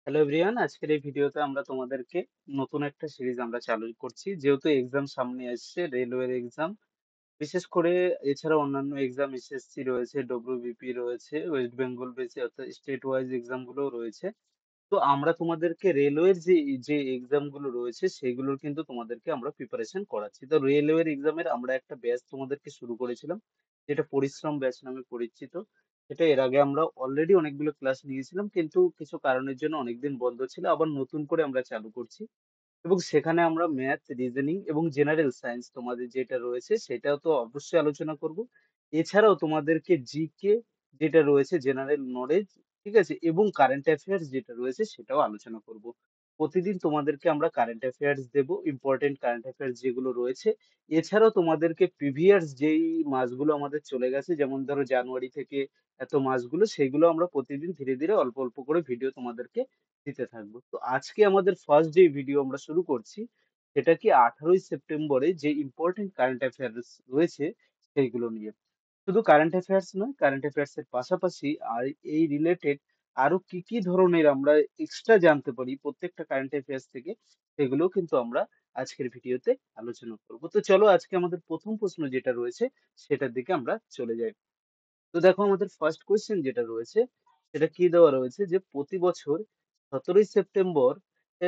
Hello everyone, আজকের এই ভিডিওতে আমরা তোমাদেরকে নতুন একটা সিরিজ আমরা চালু করছি। যেহেতু এক্সাম সামনে আসছে, রেলওয়ের এক্সাম, বিশেষ করে এছাড়া অন্যান্য এক্সাম এসএসসি রয়েছে, ডব্লিউবিপি রয়েছে, ওয়েস্ট বেঙ্গল বেসে অর্থাৎ স্টেট ওয়াইজ এক্সাম গুলোও রয়েছে। তো আমরা তোমাদেরকে রেলওয়ের যে যে এক্সাম গুলো রয়েছে সেগুলোর কিন্তু তোমাদেরকে আমরা প্রিপারেশন করাচ্ছি। তো রেলওয়ের এক্সামের আমরা একটা ব্যাচ তোমাদেরকে শুরু করেছিলাম, যেটা পরিশ্রম ব্যাচ নামে পরিচিত। এটা এর আগে আমরা অলরেডি অনেকগুলো ক্লাস নিয়েছিলাম, কিন্তু কিছু কারণের জন্য অনেকদিন বন্ধ ছিল। আবার নতুন করে আমরা চালু করছি এবং সেখানে আমরা ম্যাথ, রিজনিং এবং জেনারেল সায়েন্স তোমাদের যেটা রয়েছে সেটাও তো অবশ্যই আলোচনা করব। এছাড়াও তোমাদেরকে জিকে যেটা রয়েছে, জেনারেল নলেজ, ঠিক আছে, এবং কারেন্ট অ্যাফেয়ার্স যেটা রয়েছে সেটাও আলোচনা করব। প্রতিদিন তোমাদেরকে আমরা কারেন্ট অ্যাফেয়ার্স দেব, ইম্পর্টেন্ট কারেন্ট অ্যাফেয়ার্স যেগুলো রয়েছে। এছাড়াও তোমাদেরকে প্রিভিয়াস যেই মাসগুলো আমাদের চলে গেছে, যেমন ধরো জানুয়ারি থেকে এত মাসগুলো, সেগুলো আমরা প্রতিদিন ধীরে ধীরে অল্প অল্প করে ভিডিও তোমাদেরকে দিতে থাকবো। তো আজকে আমাদের ফার্স্ট যে ভিডিও আমরা শুরু করছি সেটা কি 18ই সেপ্টেম্বরে যে ইম্পর্টেন্ট কারেন্ট অ্যাফেয়ার্স রয়েছে সেইগুলো নিয়ে। শুধু কারেন্ট অ্যাফেয়ার্স নয়, কারেন্ট অ্যাফেয়ার্স এর পাশাপাশি আর এই রিলেটেড আরো কি কি ধরনের আমরা এক্সট্রা জানতে পারি প্রত্যেকটা কারেন্ট অ্যাফেয়ার্স থেকে, সেগুলোও কিন্তু আমরা আজকের ভিডিওতে আলোচনা করব। তো চলো আজকে আমাদের প্রথম প্রশ্ন যেটা রয়েছে সেটার দিকে আমরা চলে যাই। তো দেখো আমাদের ফার্স্ট কোয়েশ্চেন যেটা রয়েছে সেটা কি দেওয়া রয়েছে যে প্রতি বছর 17ই সেপ্টেম্বর এ,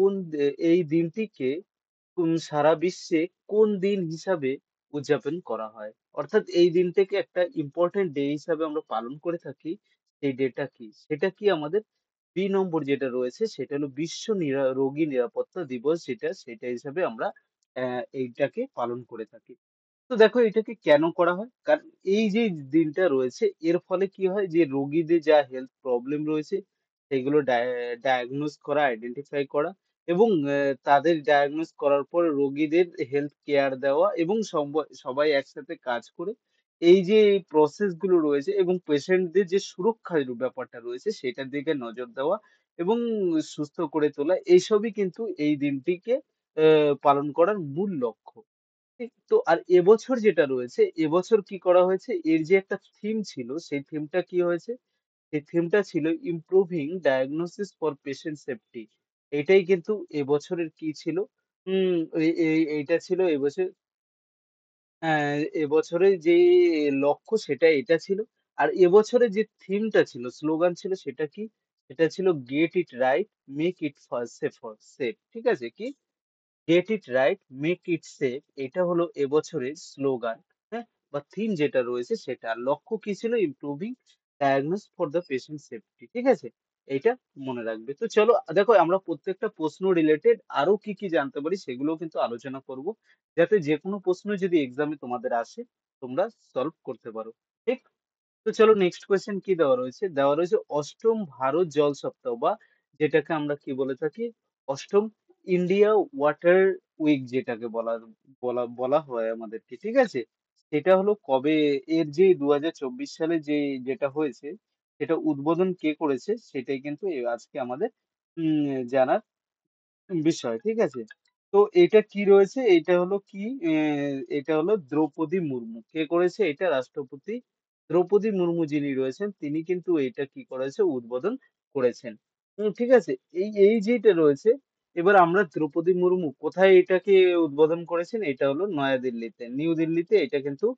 এই দিনটিকে সারা বিশ্বে কোন দিন হিসাবে উদযাপন করা হয়? অর্থাৎ এই দিনটাকে একটা ইম্পর্টেন্ট ডে হিসাবে আমরা পালন করে থাকি। সেই ডেটা কি? সেটা কি আমাদের বি নম্বর যেটা রয়েছে সেটা হলো বিশ্ব রোগী নিরাপত্তা দিবস, যেটা সেটা হিসাবে আমরা এইটাকে পালন করে থাকি। তো দেখো এটাকে কেন করা হয়? কারণ এই যে দিনটা রয়েছে এর ফলে কি হয় যে রোগীদের যা হেলথ প্রবলেম রয়েছে সেগুলো ডায়াগনোস করা, আইডেন্টিফাই করা এবং তাদের ডায়াগনোস করার পর রোগীদের হেলথ কেয়ার দেওয়া এবং সবাই একসাথে কাজ করে এই যে প্রসেস গুলো রয়েছে এবং পেশেন্টদের যে সুরক্ষার ব্যাপারটা রয়েছে সেটার দিকে নজর দেওয়া এবং সুস্থ করে তোলা, এইসবই কিন্তু এই দিনটিকে পালন করার মূল লক্ষ্য। ঠিক তো। আর এবছর যেটা রয়েছে, এবছর কি করা হয়েছে, এর যে একটা থিম ছিল সেই থিমটা কি হয়েছে, সেই থিমটা ছিল improving diagnosis for patient safety. এটাই কিন্তু এবছরের কি ছিল, এইটা ছিল এবছর, এবছরের যে লক্ষ্য সেটা এটা ছিল। আর এবছরের যে থিমটা ছিল, স্লোগান ছিল, সেটা কি, সেটা ছিল get it right, make it safe. ঠিক আছে, কি get it right, make it safe, এটা হলো এবছরের স্লোগান। হ্যাঁ, বা থিম যেটা রয়েছে সেটা। আর লক্ষ্য কি ছিল, improving diagnose for the patient safety. ঠিক আছে, এইটা মনে রাখবে। তো চলো দেখো আমরা প্রত্যেকটা প্রশ্ন রিলেটেড আরো কি কি জানতে পারি সেগুলো কিন্তু আলোচনা করব, যাতে যে কোনো প্রশ্ন যদি এক্সামে তোমাদের আসে তোমরা সলভ করতে পারো। ঠিক। তো চলো নেক্সট কোয়েশ্চেন কি দেওয়া রয়েছে, দেওয়া রয়েছে অষ্টম ভারত জল সপ্তাহ, বা যেটাকে আমরা কি বলে থাকি, অষ্টম ইন্ডিয়া ওয়াটার উইক, যেটাকে বলা বলা বলা হয় আমাদেরকে। ঠিক আছে, সেটা হলো কবে, এর যে 2024 সালে যে যেটা হয়েছে সেটা উদ্বোধন কে করেছে সেটাই কিন্তু আজকে আমাদের জানার বিষয়। ঠিক আছে, তো এটা কি রয়েছে, এটা হলো কি, এটা হলো দ্রৌপদী মুর্মু। কে করেছে এটা? রাষ্ট্রপতি দ্রৌপদী মুর্মু যিনি রয়েছেন তিনি কিন্তু এটা কি করেছে, উদ্বোধন করেছেন। ঠিক আছে, এই এই যেটা রয়েছে, এবার আমরা দ্রৌপদী মুর্মু কোথায় এটাকে উদ্বোধন করেছেন, এটা হলো নয়াদিল্লিতে, নিউ দিল্লিতে এটা কিন্তু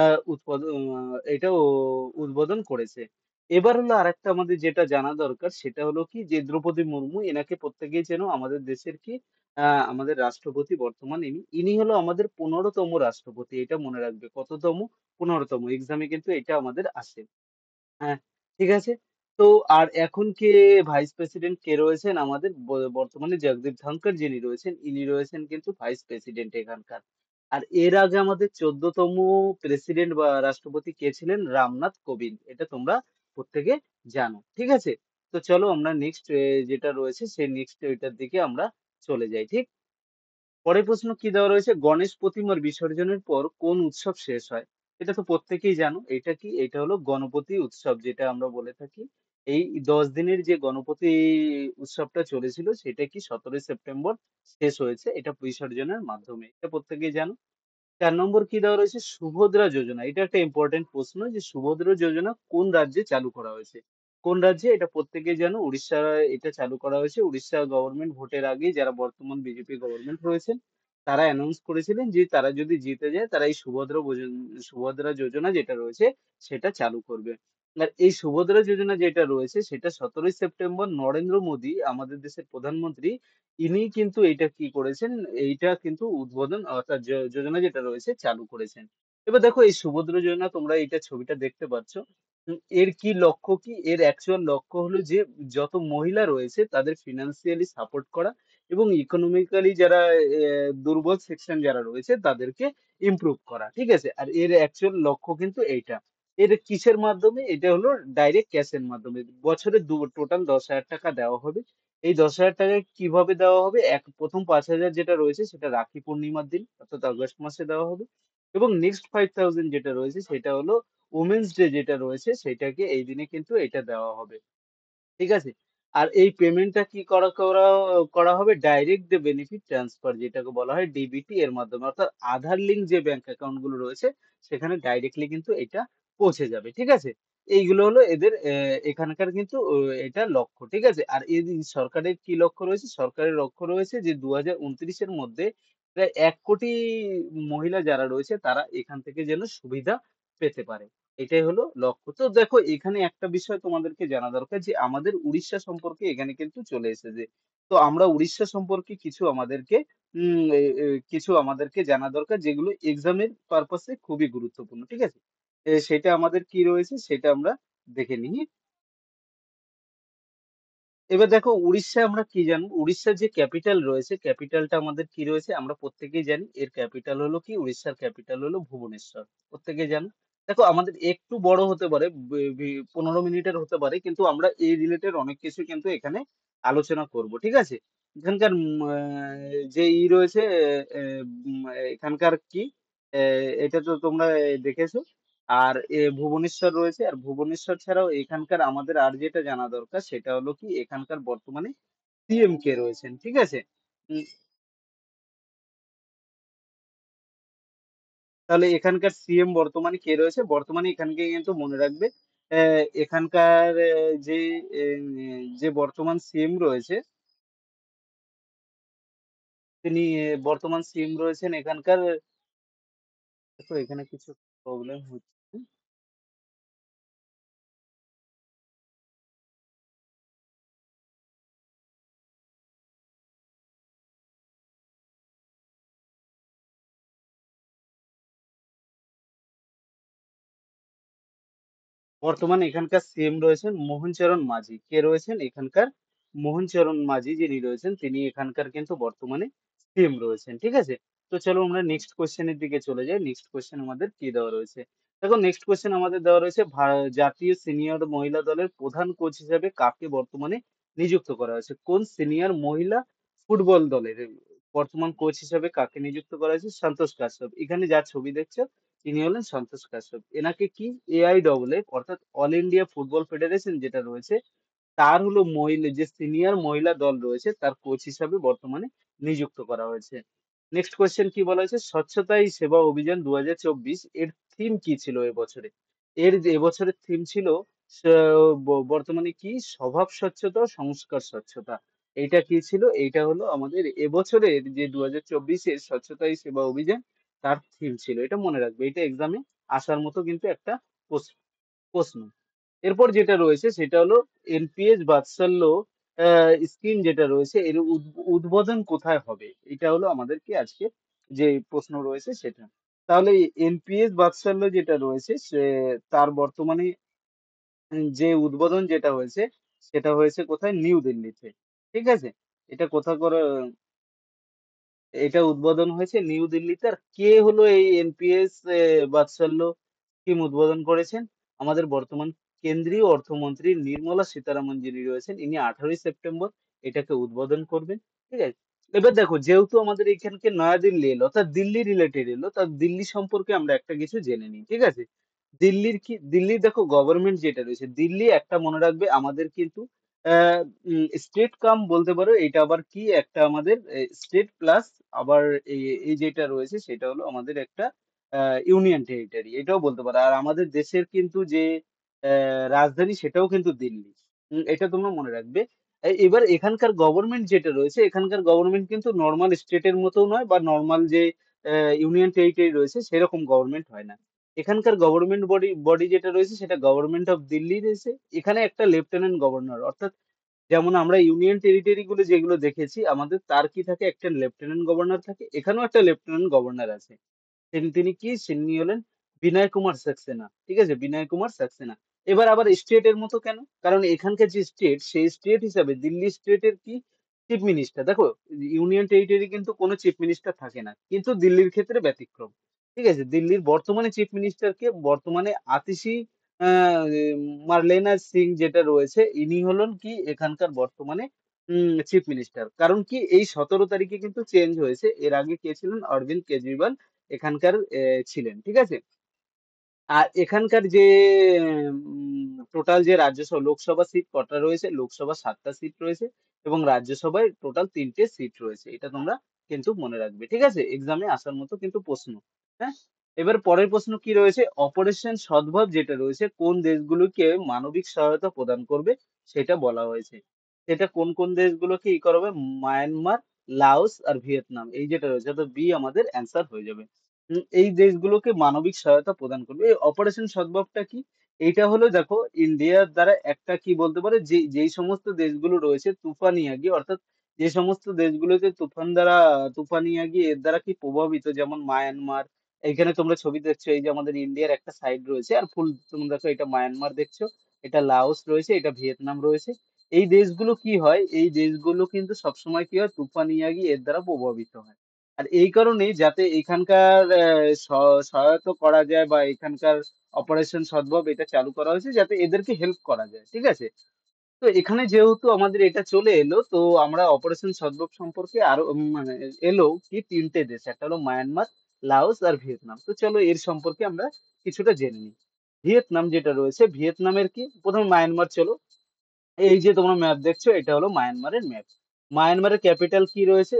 এটা উদ্বোধন করেছে। এবার হলো আরেকটা আমাদের যেটা জানা দরকার সেটা হলো কি, যে দ্রৌপদী মুর্মু, এনাকে প্রত্যেকেই চেনো, আমাদের দেশের কি, আমাদের রাষ্ট্রপতি বর্তমান ইনি। ইনি হলো আমাদের 15তম রাষ্ট্রপতি, এটা মনে রাখবে। কততম? 15তম। এক্সামে কিন্তু এটা আমাদের আসে। হ্যাঁ, ঠিক আছে। তো আর এখন কে ভাইস প্রেসিডেন্ট কে রয়েছেন আমাদের, বর্তমানে জগদীপ ধনখড় যিনি রয়েছেন ইনি রয়েছেন কিন্তু ভাইস প্রেসিডেন্ট এখানকার। আর এর আগে আমাদের 14তম প্রেসিডেন্ট বা রাষ্ট্রপতি কে ছিলেন? রামনাথ কোবিন্দ। এটা তোমরা প্রত্যেকে জানো। ঠিক আছে, তো চলো আমরা নেক্সট যেটা রয়েছে সেই নেক্সট ওইটার দিকে আমরা চলে যাই। ঠিক। পরের প্রশ্ন কি দেওয়া রয়েছে, গণেশ প্রতিমার বিসর্জনের পর কোন উৎসব শেষ হয়? এটা তো প্রত্যেকেই জানো, এটা কি, এটা হলো গণপতি উৎসব, যেটা আমরা বলে থাকি। এই 10 দিনের যে গণপতি উৎসবটা চলেছিল সেটা কি 17ই সেপ্টেম্বর শেষ হয়েছে, এটা বিসর্জনের মাধ্যমে। এটা প্রত্যেকেই জানো। 4 নম্বর কি দেওয়া রয়েছে, সুভদ্রা যোজনা। এটা একটা ইম্পর্টেন্ট প্রশ্ন, যে সুভদ্রা যোজনা কোন রাজ্যে চালু করা হয়েছে? কোন রাজ্যে? এটা প্রত্যেকেই জানো, উড়িষ্যা এটা চালু করা হয়েছে। উড়িষ্যা গভর্নমেন্ট ভোটের আগেই যারা বর্তমান বিজেপি গভর্নমেন্ট রয়েছেন, তারা অ্যানাউন্স করেছিলেন যে তারা যদি জিতে যায় তারা এই সুভদ্রা যোজনা যেটা রয়েছে সেটা চালু করবে। আর এই সুভদ্রা যোজনা যেটা রয়েছে সেটা 17ই সেপ্টেম্বর নরেন্দ্র মোদী আমাদের দেশের প্রধানমন্ত্রী, ইনি কিন্তু এইটা কি করেছেন, এইটা কিন্তু উদ্বোধন অর্থাৎ যোজনা যেটা রয়েছে চালু করেছেন। এবার দেখো এই সুভদ্রা যোজনা তোমরা এইটা ছবিটা দেখতে পাচ্ছ। এর কি লক্ষ্য কি? এর অ্যাকচুয়াল লক্ষ্য হলো যে যত মহিলা রয়েছে তাদের ফিনান্সিয়ালি সাপোর্ট করা এবং ইকোনমিক্যালি যারা দুর্বল সেকশন যারা রয়েছে তাদেরকে ইমপ্রুভ করা। ঠিক আছে? আর এর অ্যাকচুয়াল লক্ষ্য কিন্তু এইটা। এর কিসের মাধ্যমে? এটা হলো ডাইরেক্ট ক্যাশের মাধ্যমে। বছরে টোটাল 10,000 টাকা দেওয়া হবে। এই 10,000 টাকা কিভাবে দেওয়া হবে? প্রথম 5,000 যেটা রয়েছে সেটা রাখি পূর্ণিমার দিন অর্থাৎ আগস্ট মাসে দেওয়া হবে। এবং নেক্সট 5,000 যেটা রয়েছে সেটা হলো উমেন্স ডে যেটা রয়েছে সেটাকে এই দিনে কিন্তু এটা দেওয়া হবে। ঠিক আছে? আর এই পেমেন্টটা কি করা করা হবে? ডাইরেক্ট বেনিফিট ট্রান্সফার যেটাকে বলা হয় ডিবিটি এর মাধ্যমে। অর্থাৎ আধার লিঙ্ক যে ব্যাংক অ্যাকাউন্ট গুলো রয়েছে সেখানে ডাইরেক্টলি কিন্তু এটা পৌঁছে যাবে। ঠিক আছে? এইগুলো হলো এদের এখানকার কিন্তু এটা লক্ষ্য। ঠিক আছে? আর এই যে সরকারের কি লক্ষ্য রয়েছে? সরকারের লক্ষ্য রয়েছে যে 2029 এর মধ্যে প্রায় 1 কোটি মহিলা যারা রয়েছে তারা এখান থেকে যেন সুবিধা পেতে পারে। এটাই হলো লক্ষ্য। তো দেখো এখানে একটা বিষয় তোমাদেরকে জানা দরকার যে আমাদের উড়িষ্যা সম্পর্কে এখানে কিন্তু চলে এসেছে। তো আমরা উড়িষ্যা সম্পর্কে কিছু আমাদেরকে কিছু আমাদেরকে জানা দরকার যেগুলো এক্সামের পারপাসে খুবই গুরুত্বপূর্ণ। ঠিক আছে? সেটা আমাদের কি রয়েছে সেটা আমরা দেখে নিই। এবার দেখো উড়িষ্যা আমরা কি জানবো? উড়িষ্যার যে ক্যাপিটাল রয়েছে, ক্যাপিটালটা আমাদের কি রয়েছে? আমরা প্রত্যেকেই জানি এর ক্যাপিটাল হলো কি? উড়িষ্যার ক্যাপিটাল হলো ভুবনেশ্বর। প্রত্যেকেই জানো। দেখো আমাদের একটু বড় হতে পারে, 15 মিনিটের হতে পারে, কিন্তু আমরা এই রিলেটেড অনেক কিছু কিন্তু এখানে আলোচনা করব। ঠিক আছে? এখানকার যে রয়েছে এখানকার কি এটা তো তোমরা দেখেছো। আর ভুবনেশ্বর রয়েছে, আর ভুবনেশ্বর ছাড়াও এখানকার আমাদের আর যেটা জানা দরকার সেটা হলো কি এখানকার বর্তমানে সিএম কে রয়েছেন। ঠিক আছে? উম, তাহলে এখানকার সিএম বর্তমানে কে রয়েছে? বর্তমানে এখানকে কিন্তু মনে রাখবে এখানকার যে বর্তমান সিএম রয়েছে তিনি বর্তমান সিএম রয়েছেন এখানকার। দেখো এখানে কিছু প্রবলেম হচ্ছে। বর্তমানে এখানকার সিএম রয়েছেন মোহনচরণ মাঝি। কে রয়েছেন? এখানকার মোহনচরণ মাঝি যিনি রয়েছেন তিনি এখানকার কিন্তু বর্তমানে সিএম রয়েছেন। ঠিক আছে? তো চলো আমরা নেক্সট কোশ্চেনের দিকে চলে যাই। নেক্সট কোশ্চেন আমাদের কি দেওয়া রয়েছে? দেখো নেক্সট কোশ্চেন আমাদের দেওয়া রয়েছে জাতীয় সিনিয়র মহিলা দলের প্রধান কোচ হিসেবে কাকে বর্তমানে নিযুক্ত করা হয়েছে? কোন সিনিয়র মহিলা ফুটবল দলের বর্তমান কোচ হিসেবে কাকে নিযুক্ত করা হয়েছে? সন্তোষ কাশ্যপ। এখানে যার ছবি দেখছো তিনি হলেন সন্তোষ কাশ্যপ। এনাকে কি AIFF অর্থাৎ অল ইন্ডিয়া ফুটবল ফেডারেশন যেটা রয়েছে তার হলো মহিলা যে সিনিয়র মহিলা দল রয়েছে তার কোচ হিসাবে বর্তমানে নিযুক্ত করা হয়েছে। নেক্সট কোয়েশ্চেন কি বলা হয়েছে? স্বচ্ছতাই সেবা অভিযান 2024 এর থিম কি ছিল এবছরে? এবছরের থিম ছিল বর্তমানে কি স্বভাব স্বচ্ছতা ও সংস্কার স্বচ্ছতা। এইটা কি ছিল? এইটা হলো আমাদের এবছরের যে 2024-এর স্বচ্ছতাই সেবা অভিযান তার থিম ছিল। এটা মনে রাখবে। এটা এক্সামে আসার মতো কিন্তু একটা প্রশ্ন। এরপর যেটা রয়েছে সেটা হলো এনপিএস বাৎসল্য স্কিম যেটা রয়েছে এর উদ্বোধন কোথায় হবে? এটা হলো আমাদেরকে আজকে যে প্রশ্ন রয়েছে সেটা। তাহলে এনপিএস বাৎসল্য যেটা রয়েছে তার বর্তমানে যে উদ্বোধন যেটা হয়েছে সেটা হয়েছে কোথায়? নিউ দিল্লিতে। ঠিক আছে? এটা কোথা করে এটা উদ্বোধন হয়েছে নিউ দিল্লিতে। আর কে হলো এই এনপিএস বাৎসল্য স্কিম উদ্বোধন করেছেন? আমাদের বর্তমান কেন্দ্রীয় অর্থমন্ত্রী নির্মলা সীতারামন যিনি রয়েছেন ইনি 18ই সেপ্টেম্বর এটাকে উদ্বোধন করবেন। ঠিক আছে? এবার দেখো যেহেতু আমাদের এখানকে নয়াদিল্লি এলো অর্থাৎ দিল্লি রিলেটেড এলো তার দিল্লি সম্পর্কে আমরা একটা কিছু জেনে নিই। ঠিক আছে? দিল্লির দেখো গভর্নমেন্ট যেটা রয়েছে দিল্লি একটা মনে রাখবে আমাদের কিন্তু স্টেট কাম বলতে পারো। এটা আবার কি একটা আমাদের স্টেট প্লাস আবার এই এই যেটা রয়েছে সেটা হলো আমাদের একটা ইউনিয়ন টেরিটরি এটাও বলতে পারো। আর আমাদের দেশের কিন্তু যে রাজধানী সেটাও কিন্তু দিল্লি। এটা তোমরা মনে রাখবে। এবার এখানকার গভর্নমেন্ট যেটা রয়েছে, এখানকার গভর্নমেন্ট কিন্তু নরমাল স্টেটের মতো নয় বা নরমাল যে ইউনিয়ন টেরিটরি রয়েছে সেরকম গভর্নমেন্ট হয় না। এখানকার গভর্নমেন্ট বডি যেটা রয়েছে সেটা গভর্নমেন্ট অফ দিল্লি রয়েছে। এখানে একটা লেফটেন্যান্ট গভর্নর, অর্থাৎ যেমন আমরা ইউনিয়ন টেরিটরি গুলো যেগুলো দেখেছি আমাদের, তার কি থাকে, একটা লেফটেন্যান্ট গভর্নর থাকে। এখানেও একটা লেফটেন্যান্ট গভর্নর আছে। তিনি কি? তিনি হলেন বিনয় কুমার সাক্সেনা। ঠিক আছে? বিনয় কুমার সাক্সেনা। এবার আবার স্টেটের মতো কেন? কারণ এখানকার যে স্টেট, সেই স্টেট হিসাবে দিল্লি স্টেটের কি? Chief minister. দেখো, ইউনিয়ন টেরিটরি কিন্তু কোনো চিফ মিনিস্টার থাকে না। কিন্তু দিল্লির ক্ষেত্রে ব্যতিক্রম। ঠিক আছে? দিল্লির বর্তমানে চিফ মিনিস্টার কে? বর্তমানে আতিশি মার্লেনা সিং যেটা রয়েছে, ইনি হলেন কি এখানকার বর্তমানে চিফ মিনিস্টার। কারণ কি? এই ১৭ তারিখে কিন্তু চেঞ্জ হয়েছে। এর আগে কে ছিলেন? অরবিন্দ কেজরিওয়াল এখানকার ছিলেন। ঠিক আছে? আর এখানকার যে টোটাল যে রাজ্যসভা লোকসভা সিট কটা রয়েছে? লোকসভা ৭টা সিট রয়েছে এবং রাজ্যসভায় টোটাল ৩টে সিট রয়েছে। এটা তোমরা কিন্তু মনে রাখবে। ঠিক আছে? এক্সামে আসার মতো কিন্তু প্রশ্ন। হ্যাঁ? এবার পরের প্রশ্ন কি রয়েছে? অপারেশন সদ্ভাব যেটা রয়েছে কোন দেশগুলোকে মানবিক সহায়তা প্রদান করবে সেটা বলা হয়েছে। সেটা কোন কোন দেশগুলোকে করবে? মায়ানমার, লাওস আর ভিয়েতনাম। এই যেটা রয়েছে, অর্থাৎ বি আমাদের অ্যান্সার হয়ে যাবে। এই দেশগুলোকে মানবিক সহায়তা প্রদান করবে। এই অপারেশন সদ্ভাবটা কি? এইটা হলো, দেখো, ইন্ডিয়ার দ্বারা একটা কি বলতে পারে, যেই সমস্ত দেশগুলো রয়েছে তুফানিয়াগি, অর্থাৎ যে সমস্ত দেশগুলোতে তুফানিয়াগি এর দ্বারা কি প্রভাবিত, যেমন মায়ানমার। এখানে তোমরা ছবি দেখছো, এই যে আমাদের ইন্ডিয়ার একটা সাইড রয়েছে আর ফুল তোমরা দেখো, এটা মায়ানমার দেখছো, এটা লাওস রয়েছে, এটা ভিয়েতনাম রয়েছে। এই দেশগুলো কি হয়? এই দেশগুলো কিন্তু সবসময় কি হয়? তুফানিয়াগি এর দ্বারা প্রভাবিত হয়। আর এই কারণেই যাতে এখানকার সহায়তা করা যায় বা এখানকার অপারেশন সদ্ভাব এটা চালু করা হয়েছে যাতে এদেরকে হেল্প করা যায়। ঠিক আছে? তো এখানে যেহেতু আমাদের এটা চলে এলো, তো আমরা অপারেশন সদ্ভাব সম্পর্কে আরো মানে এলো কি ৩টে দেশ। একটা হলো মায়ানমার, লাওস আর ভিয়েতনাম। তো চলো এর সম্পর্কে আমরা কিছুটা জেনে নিই। ভিয়েতনাম যেটা রয়েছে, ভিয়েতনামের কি? প্রথমে মায়ানমার চলো। এই যে তোমরা ম্যাপ দেখছো, এটা হলো মায়ানমারের ম্যাপ। মায়ানমারের ক্যাপিটাল কি রয়েছে?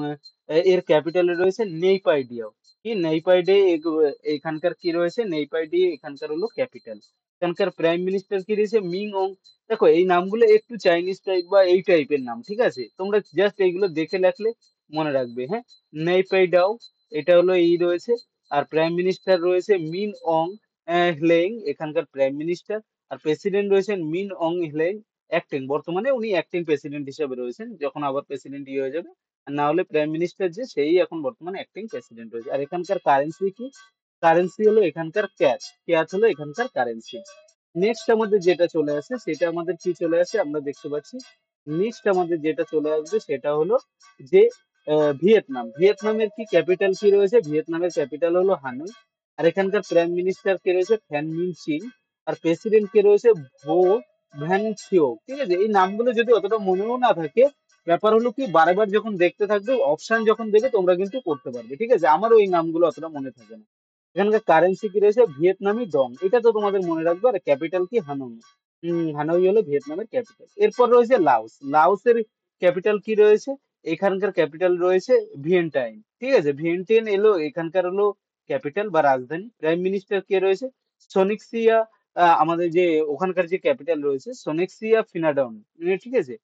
এর ক্যাপিটালে রয়েছে নেইপাইডিয়াও। কি? নেইপাইডে এখানকার কি রয়েছে? নেইপাইডি এখানকার হলো ক্যাপিটাল। এখানকার প্রাইম মিনিস্টার কি রয়েছে? Min Aung. দেখো, এই নামগুলো একটু চাইনিজ টাইপ বা এই টাইপের নাম। ঠিক আছে? তোমরা জাস্ট এইগুলো দেখে রাখলে মনে রাখবে। হ্যাঁ? নেইপাইডাও, এটা হলো এই রয়েছে। আর প্রাইম মিনিস্টার রয়েছে মিন অং হ্লেং, এখানকার প্রাইম মিনিস্টার। আর প্রেসিডেন্ট রয়েছেন মিন অং হ্লেং, অ্যাক্টিং। বর্তমানে উনি অ্যাক্টিং প্রেসিডেন্ট হিসেবে রয়েছেন, যখন আবার প্রেসিডেন্ট হয়ে যাবে। আর না হলে প্রাইম মিনিস্টার যে, সেই এখন বর্তমানে অ্যাক্টিং প্রেসিডেন্ট রয়েছে। আর এখানকার কারেন্সি কি? কারেন্সি হলো এখানকার ক্যাশ। ক্যাশ হলো এখানকার কারেন্সি। নেক্সট আমাদের যেটা চলে আসে সেটা আমাদের কি চলে আসে আমরা দেখতে পাচ্ছি। নেক্সট আমাদের যেটা চলে আসবে সেটা হলো যে ভিয়েতনাম। ভিয়েতনামের কি ক্যাপিটাল কি রয়েছে? ভিয়েতনামের ক্যাপিটাল হলো হানয়। আর এখানকার প্রাইম মিনিস্টার কে রয়েছে? ফ্যান মিন চিন। আর প্রেসিডেন্ট কে রয়েছে? ভো ভ্যান ছিও। ঠিক আছে? এই নামগুলো যদি অতটা মনেও না থাকে, ব্যাপার হলো কি, বারবার যখন দেখতে থাকবে, অপশন যখন দেবে তোমরা কিন্তু করতে পারবে। ঠিক আছে? আমারও এই নামগুলো অতটা মনে থাকে না। এখানকার কারেন্সি কি রয়েছে? ভিয়েতনামি ডং। এটা তো তোমাদের মনে রাখবে। আর ক্যাপিটাল কি? হানয়। হানয় হলো ভিয়েতনামের ক্যাপিটাল। এরপর রয়েছে লাওস। লাওসের ক্যাপিটাল কি রয়েছে? এখানকার ক্যাপিটাল রয়েছে ভিয়েন্টাইন। ঠিক আছে? ভিয়েন্টাইন এলো এখানকার হলো ক্যাপিটাল বা রাজধানী। প্রাইম মিনিস্টার কে রয়েছে? সোনিক্সিয়া। আমাদের যে ওখানকার যে ক্যাপিটাল রয়েছে সোনেক্সিয়া ফিনাডন। ঠিক আছে?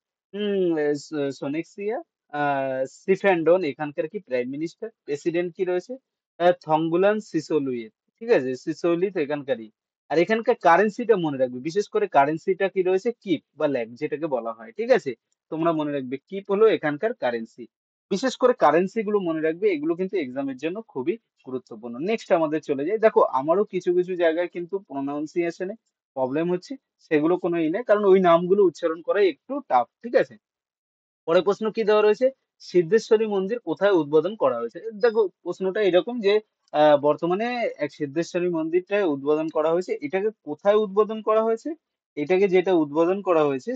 সোনেক্সিয়া সিফ্যান্ডন এখানকার কি প্রাইম মিনিস্টার। প্রেসিডেন্ট কি রয়েছে? থংবুলান সিসোলুই। ঠিক আছে? সিসোলিত এখানকারই। আর এখানকার কারেন্সিটা মনে রাখবে, বিশেষ করে কারেন্সিটা কি রয়েছে? কিপ বা ল্যাক যেটাকে বলা হয়। ঠিক আছে? তোমরা মনে রাখবে কিপ হলো এখানকার কারেন্সি। বিশেষ করে কারেন্সি গুলো মনে রাখবে, এগুলো কিন্তু এক্সামের জন্য খুবই গুরুত্বপূর্ণ। নেক্সট আমাদের চলে যাই। দেখো, আমারও কিছু কিছু জায়গায় কিন্তু প্রোনাউন্সিয়েশনে প্রবলেম হচ্ছে। সেগুলো কোনো ই নেই, কারণ ওই নামগুলো উচ্চারণ করা একটু টাফ। ঠিক আছে? পরের প্রশ্ন কি দেওয়া রয়েছে? সিদ্ধেশ্বরী মন্দির কোথায় উদ্বোধন করা হয়েছে? দেখো, প্রশ্নটা এরকম যে বর্তমানে এক সিদ্ধেশ্বরী মন্দিরটায় উদ্বোধন করা হয়েছে। এটাকে কোথায় উদ্বোধন করা হয়েছে? এটাকে যেটা উদ্বোধন করা হয়েছে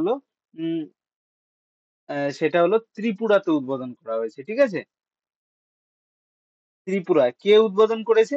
উম সেটা হলো ত্রিপুরাতে উদ্বোধন করা হয়েছে। ঠিক আছে? ত্রিপুরায় কে উদ্বোধন করেছে?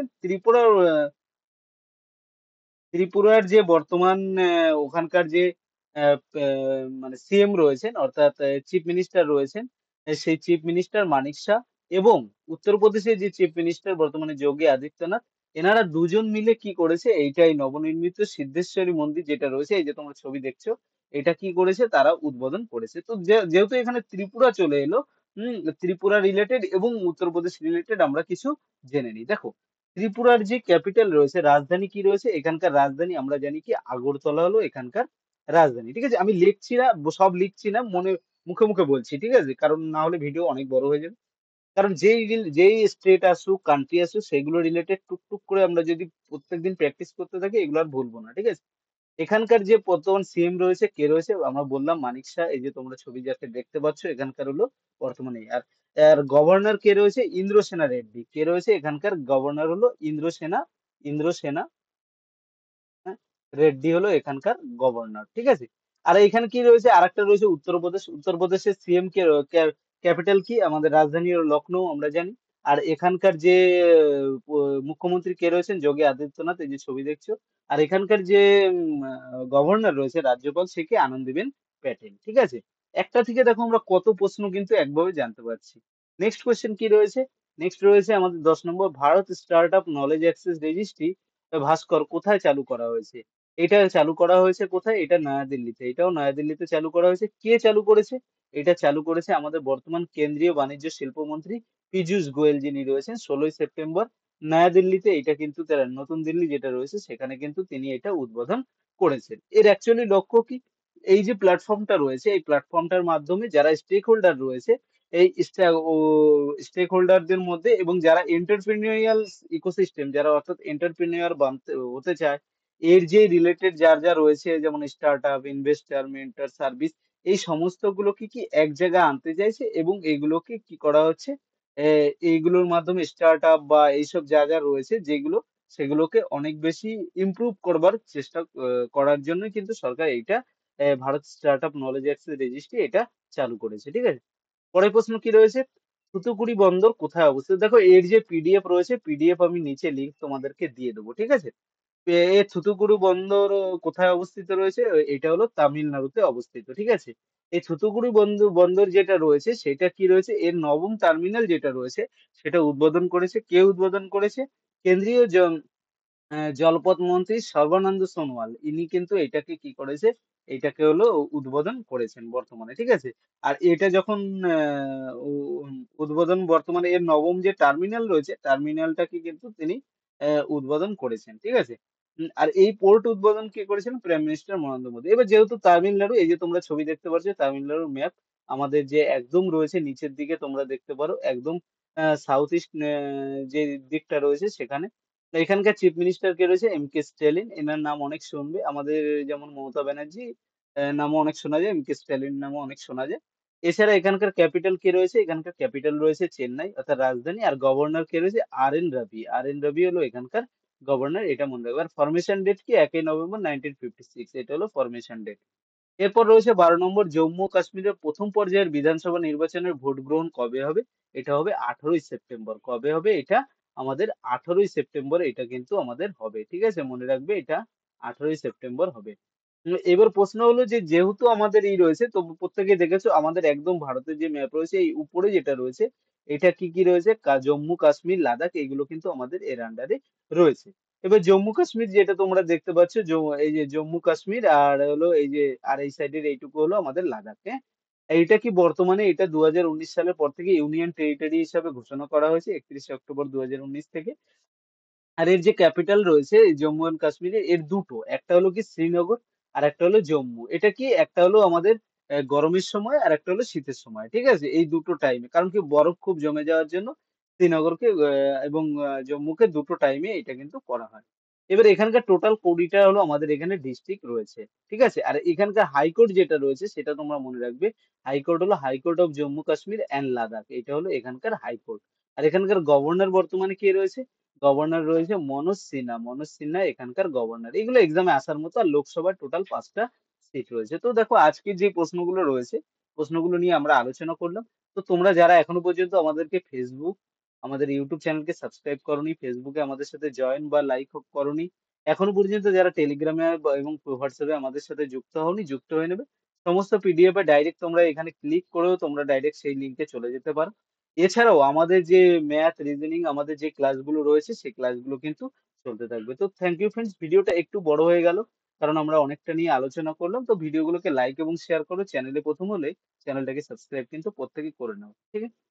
ত্রিপুরার যে বর্তমান ওখানকার যে মানে সিএম রয়েছেন, অর্থাৎ চিফ মিনিস্টার রয়েছেন, সেই চিফ মিনিস্টার মানিক শাহ এবং উত্তরপ্রদেশের যে চিফ মিনিস্টার বর্তমানে যোগী আদিত্যনাথ, এনারা দুজন মিলে কি করেছে, এইটাই নবনির্মিত সিদ্ধেশ্বরী মন্দির যেটা রয়েছে, এই যে তোমরা ছবি দেখছো, এটা কি করেছে তারা উদ্বোধন করেছে। তো যেহেতু এখানে ত্রিপুরা চলে এলো, ত্রিপুরা রিলেটেড এবং উত্তরপ্রদেশ রিলেটেড আমরা কিছু জেনে নিই। দেখো, ত্রিপুরার যে ক্যাপিটাল রয়েছে, রাজধানী কি রয়েছে, এখানকার রাজধানী আমরা জানি কি আগরতলা হলো এখানকার রাজধানী। ঠিক আছে, আমি লিখছি না, সব লিখছি না, মুখে মুখে বলছি, ঠিক আছে, কারণ না হলে ভিডিও অনেক বড় হয়ে যাবে। কারণ যেই স্টেট আসুক, কান্ট্রি আসুক, সেগুলো রিলেটেড টুকটুক করে আমরা যদি প্রত্যেকদিন প্র্যাকটিস করতে থাকি, এগুলো আর ভুলবো না। ঠিক আছে, এখানকার যে বর্তমান সিএম রয়েছে, কে রয়েছে, আমরা বললাম মানিক শাহ, এই যে তোমরা ছবি যাকে দেখতে পাচ্ছ, এখানকার হলো বর্তমানে। আর আর গভর্নর কে রয়েছে, ইন্দ্রসেনা রেড্ডি। কে রয়েছে এখানকার গভর্নর, হলো ইন্দ্রসেনা হ্যাঁ, রেড্ডি হলো এখানকার গভর্নর। ঠিক আছে, আর এখানে কি রয়েছে, আরেকটা রয়েছে উত্তরপ্রদেশ। উত্তরপ্রদেশের সিএম কে, ক্যাপিটাল কি, আমাদের রাজধানী হলো লখনৌ, আমরা জানি। আর এখানকার যে মুখ্যমন্ত্রী কে রয়েছেন, যোগী আদিত্যনাথ, এই যে ছবি দেখছো। আর এখানকার যে গভর্নর রয়েছে, রাজ্যপাল, সে কি, আনন্দীবেন প্যাটেল। ঠিক আছে, একটা থেকে দেখো আমরা কত প্রশ্ন কিন্তু একভাবে জানতে পারছি। নেক্সট কোয়েশ্চেন কি রয়েছে, নেক্সট রয়েছে আমাদের 10 নম্বর, Bharat start up knowledge access registry Bhaskar কোথায় চালু করা হয়েছে? এটা চালু করা হয়েছে কোথায়? এটা নয়াদিল্লিতে। এটাও নয়াদিল্লিতে চালু করা হয়েছে। কে চালু করেছে? এটা চালু করেছে আমাদের বর্তমান কেন্দ্রীয় বাণিজ্য শিল্পমন্ত্রী পীযূষ গোয়েল, যিনি রয়েছেন 16ই সেপ্টেম্বর নয়াদিল্লিতে। এটা কিন্তু তার নতুন দিল্লি যেটা রয়েছে, সেখানে কিন্তু তিনি এটা উদ্বোধন করেছেন। এর অ্যাকচুয়ালি লক্ষ্য কি? এই যে প্ল্যাটফর্মটা রয়েছে, এই প্ল্যাটফর্মটার মাধ্যমে যারা স্টেক হোল্ডার রয়েছে, এই স্টেক হোল্ডারদের মধ্যে, এবং যারা এন্টারপ্রেনিউরিয়াল ইকোসিস্টেম, যারা অর্থাৎ এন্টারপ্রেনিউর হতে চায়, এর যে রিলেটেড যার যা রয়েছে, যেমন start up, investor, mentor, service, এই সমস্ত গুলোকে কি এক জায়গায় আনতে চাইছে, এবং এগুলোকে কি করা হচ্ছে, এইগুলোর মাধ্যমে স্টার্ট আপ বা এইসব যা যা রয়েছে যেগুলো, সেগুলোকে অনেক বেশি ইমপ্রুভ করবার চেষ্টা করার জন্য কিন্তু সরকার এইটা, Bharat start up knowledge access registry, এটা চালু করেছে। ঠিক আছে, পরের প্রশ্ন কি রয়েছে, থুথুকুড়ি বন্দর কোথায় অবস্থিত? দেখো, এর যে পিডিএফ রয়েছে, পিডিএফ আমি নিচে লিঙ্ক তোমাদেরকে দিয়ে দেবো। ঠিক আছে, থুথুকুড়ি বন্দর কোথায় অবস্থিত রয়েছে? এটা হলো তামিলনাড়ুতে অবস্থিত। ঠিক আছে, এই থুথুকুড়ি বন্দর বন্দর যেটা রয়েছে, সেটা কি রয়েছে, এর নবম টার্মিনাল যেটা রয়েছে, সেটা উদ্বোধন করেছে। কে উদ্বোধন করেছে? কেন্দ্রীয় জলপথ মন্ত্রী সর্বানন্দ সোনোয়াল, ইনি কিন্তু এটাকে কি করেছে, এটাকে হলো উদ্বোধন করেছেন বর্তমানে। ঠিক আছে, আর এটা যখন উদ্বোধন, বর্তমানে এর নবম যে টার্মিনাল রয়েছে, টার্মিনালটাকে কিন্তু তিনি উদ্বোধন করেছেন। ঠিক আছে, আর এই পোর্ট উদ্বোধন কে করেছেন? Prime minister Narendra Modi. এবার যেহেতু তামিলনাড়ু, এই যে তোমরা ছবি দেখতে পাচ্ছ, তামিলনাড়ুর ম্যাপ আমাদের যে একদম রয়েছে নিচের দিকে, তোমরা দেখতে পারো একদম সাউথ ইস্ট যে দিকটা রয়েছে, সেখানে। তো এখানকার চিফ মিনিস্টার কে রয়েছে, এম.কে স্ট্যালিন। এনার নাম অনেক শুনবে, আমাদের যেমন মমতা ব্যানার্জি নামও অনেক শোনা যায়, এম.কে স্ট্যালিন নামও অনেক শোনা যায়। এছাড়া এখানকার ক্যাপিটাল কে রয়েছে? এখানকার ক্যাপিটাল রয়েছে চেন্নাই, অর্থাৎ রাজধানী। আর গভর্নর কে রয়েছে? আর.এন. রবি। আর.এন. রবি হলো এখানকার গভর্নর, এটা মনে রাখবে। আর ফরমেশন ডেট কি? 1ই নভেম্বর 1956, এটা হলো ফরমেশন ডেট। এরপর রয়েছে 12 নম্বর, জম্মু ও কাশ্মীরের প্রথম পর্যায়ের বিধানসভা নির্বাচনের ভোট গ্রহণ কবে হবে? এটা হবে 18ই সেপ্টেম্বর। কবে হবে এটা? আমাদের 18ই সেপ্টেম্বর এটা কিন্তু আমাদের হবে। ঠিক আছে, মনে রাখবে, এটা 18ই সেপ্টেম্বর হবে। এবার প্রশ্ন হলো যে, যেহেতু আমাদের এই রয়েছে, তো প্রত্যেকে দেখেছো আমাদের একদম ভারতের যে ম্যাপ রয়েছে, এই উপরে যেটা রয়েছে, এটা কি কি রয়েছে, জম্মু, কাশ্মীর, লাদাখ, এগুলো কিন্তু আমাদের এর আন্ডারে রয়েছে। এবার জম্মু কাশ্মীর যেটা তোমরা দেখতে পাচ্ছ, এই যে জম্মু কাশ্মীর, আর হলো এই যে, আর এই সাইডের এইটুকু হলো আমাদের লাদাখ। হ্যাঁ, এইটা কি বর্তমানে, এটা 2019 সালের পর থেকে ইউনিয়ন টেরিটরি হিসাবে ঘোষণা করা হয়েছে, 31 অক্টোবর 2019 থেকে। আর এর যে ক্যাপিটাল রয়েছে এই জম্মু এন্ড কাশ্মীরে, এর দুটো, একটা হলো কি শ্রীনগর, আর একটা হলো জম্মু। এটা কি, একটা হলো আমাদের গরমের সময়, আর একটা হলো শীতের সময়। ঠিক আছে, এই দুটো টাইমে, কারণ কি, বরফ খুব জমে যাওয়ার জন্য শ্রীনগরকে এবং জম্মুকে দুটো টাইমে এটা কিন্তু করা হয়। এবার এখানকার টোটাল 20টা হলো আমাদের এখানে ডিস্ট্রিক্ট রয়েছে। ঠিক আছে, আর এখানকার হাইকোর্ট যেটা রয়েছে, সেটা তোমরা মনে রাখবে, হাইকোর্ট হলো high court of Jammu Kashmir and Ladakh, এটা হলো এখানকার হাইকোর্ট। আর এখানকার গভর্নর বর্তমানে কে রয়েছে? গভর্নর রয়েছে মনোজ সিনহা। মনোজ সিনহা এখানকার গভর্নর। এগুলো এক্সামে আসার মতো। আর লোকসভার টোটাল 5টা সিট রয়েছে। তো দেখো, আজকে যে প্রশ্নগুলো রয়েছে, প্রশ্নগুলো নিয়ে আমরা আলোচনা করলাম। তো তোমরা যারা এখনো পর্যন্ত আমাদেরকে আমাদের ইউটিউব চ্যানেলকে সাবস্ক্রাইব করোনি, ফেসবুকে আমাদের সাথে জয়েন বা লাইক করোনি, এখনো পর্যন্ত যারা টেলিগ্রামে এবং হোয়াটসঅ্যাপে আমাদের সাথে যুক্ত হওনি, যুক্ত হয়ে নেবে। সমস্ত পিডিএফ এ ডাইরেক্ট তোমরা এখানে ক্লিক করেও তোমরা ডাইরেক্ট সেই লিঙ্কে চলে যেতে পারো। এছাড়াও আমাদের যে ম্যাথ, রিজনিং, আমাদের যে ক্লাসগুলো রয়েছে, সেই ক্লাসগুলো কিন্তু চলতে থাকবে। তো থ্যাংক ইউ ফ্রেন্ডস, ভিডিওটা একটু বড় হয়ে গেল। কারণ আমরা অনেকটা নিয়ে আলোচনা করলাম। তো ভিডিওগুলোকে লাইক এবং শেয়ার করো। চ্যানেলে ১ম হলে চ্যানেলটাকে সাবস্ক্রাইব কিন্তু প্রত্যেকেই করে নাও। ঠিক আছে?